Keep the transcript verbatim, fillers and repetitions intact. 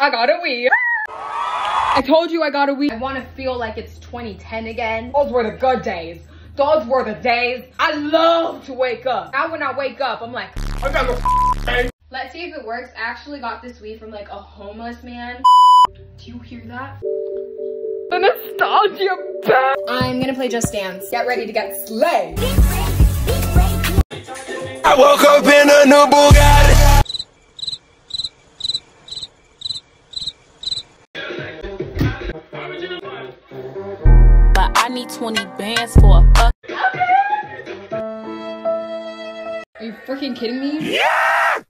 I got a Wii. I told you I got a Wii. I want to feel like it's twenty ten again. Those were the good days. Those were the days. I love to wake up. Now when I wake up, I'm like, I got a Let's see if it works. I actually got this Wii from like a homeless man. Do you hear that? The nostalgia back. I'm gonna play Just Dance. Get ready to get slayed. I woke up in a new Bugatti. But I need twenty bands for a fuck. Are you freaking kidding me? Yeah!